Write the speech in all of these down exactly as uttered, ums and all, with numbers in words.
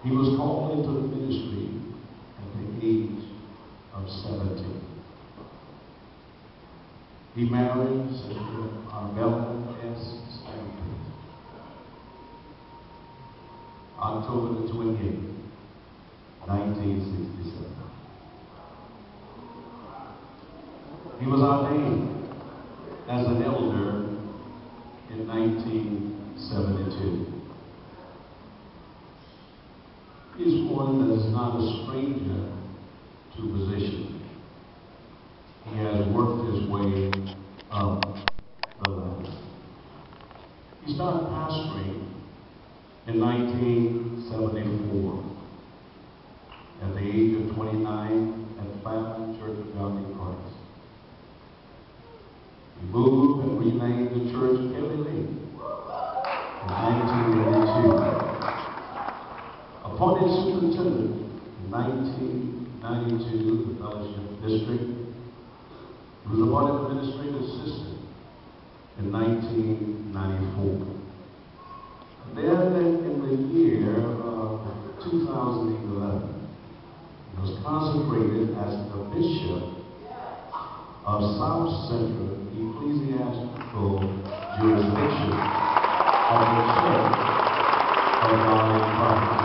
He was called into the ministry at the age of seventy. He married Sister Armella S. Stanford, October the twenty-eighth, nineteen sixty-seven. He was ordained as an elder in nineteen seventy-two. He's one that is not a stranger to position. He has worked his way up the ladder. He started pastoring in nineteen seventy-four. At the age of twenty-nine at Family Church of God in Christ. He moved and renamed the church Kelly Lake in nineteen eighty-two. Appointed superintendent in nineteen ninety-two of the Fellowship District. He was appointed administrative assistant in nineteen ninety-four. And then in the year of two thousand eleven, he was consecrated as the bishop of South Central Ecclesiastical Jurisdiction of the Church of God in Christ.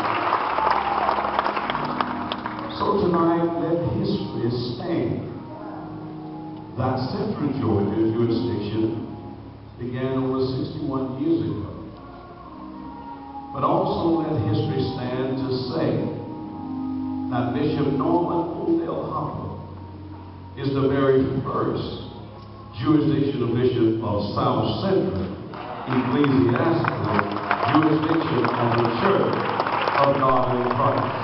So tonight, let history stand that Central Georgia jurisdiction began over sixty-one years ago. But also let history stand to say that Bishop Norman Odell Hopper is the very first jurisdictional bishop of South Central Ecclesiastical Jurisdiction of the Church of God in Christ.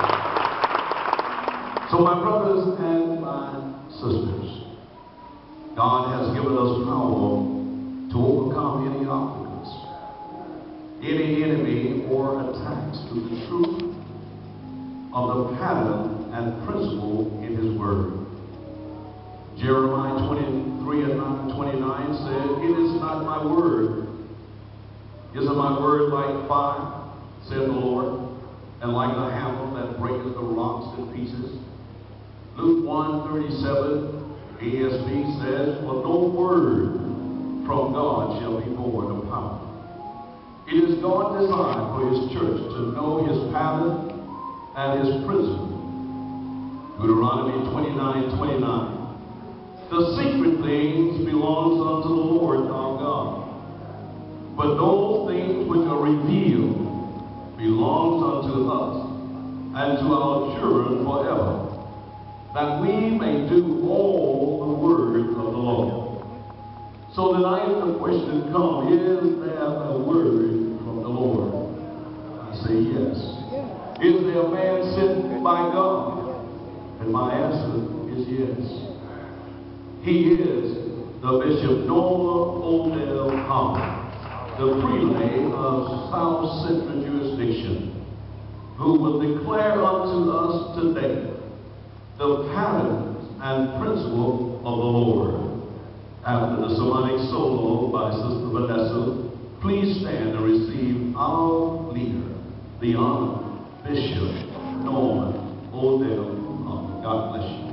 So my brothers and my sisters, God has given us power to overcome any obstacles, any enemy or attacks to the truth of the pattern and principle in His Word. Jeremiah twenty-three and twenty-nine said, "It is not my word. Isn't my word like fire, said the Lord, and like the hammer that breaketh the rocks in pieces?" Luke one thirty-seven, A S V says, "For no word from God shall be void of power." It is God's desire for His church to know His pattern and His principle. Deuteronomy twenty-nine twenty-nine. "The secret things belongs unto the Lord our God, but those things which are revealed belongs unto us and to our children forever, that we may do all the word of the Lord." So tonight the question comes, is there a word from the Lord? I say yes. Is there a man sent by God? And my answer is yes. He is the Bishop Norman Odell Hopper, the prelate of South Central Jurisdiction, who will declare unto us today the patterns and principle of the Lord. After the sermonic solo by Sister Vanessa, please stand and receive our leader, the Honored Bishop Norman Odell Hopper. God bless you.